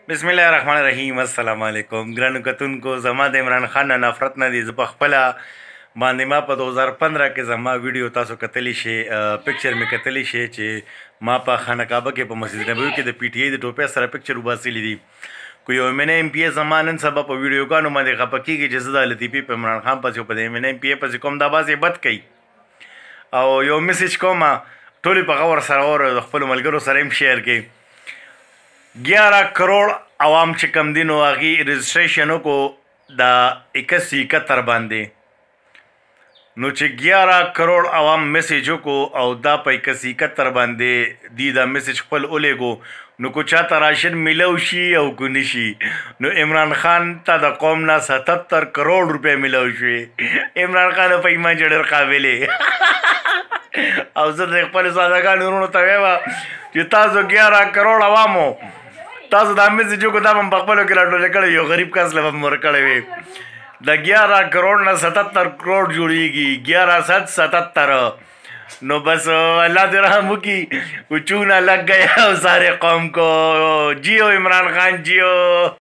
بسم الله الرحمن الرحیم. السلام علیکم ګرانو کتونکو. زما د عمران خان نه نفرت نه دی. زه په خپله باندې ما په 2015 کې زما ویډیو تاسو کتلی شئ، پکچر مې کتلی شئ چې ما په خانه کعبه کې په مسجد نبوي کې د پی ټی آی د ټوپۍ سره پکچر وباسلی دي. کو یو ایم این ایم پی زما نن سبا په ویډیوګانو باندې خفه کېږي چې زه د لطیفي په عمران خان پسې او په د ایم این ایم پی پسې کوم دا باسې بد کوي او یو میسیج کومه ټولې په غور سره اور د خپلو ملګرو سره هم شیر کړئ. 11 کروڑ عوام چې کم دي نو هغې رجسټریشن وکړو د 81 باندې، نو چې 11 کروڑ عوام میسیج وکړو او دا په 81 باندې دی دا میسیج خپل ولیږو، نو کو چاته راشن میلو شي او کو نشي، نو عمران خان ته د قوم نه 77 کروڑ روپۍ میلو شوي. عمران خان په ایمان چې ډېر قابل او زه د خپلو سادهګانو وروڼو ته وایم چې تاسو 11 کروڑ عوامو تاسو دا میسیج وکړو دا به م په خپلو کې راټولې کړی یو غریب کس له به م ورکړی وي. د 11 کروڑ نه 77 کروڑ جوړېږي، 11 نو بس اللہ دے رحم کی چونا لگ گیا سارے قوم کو. جیو عمران خان جیو.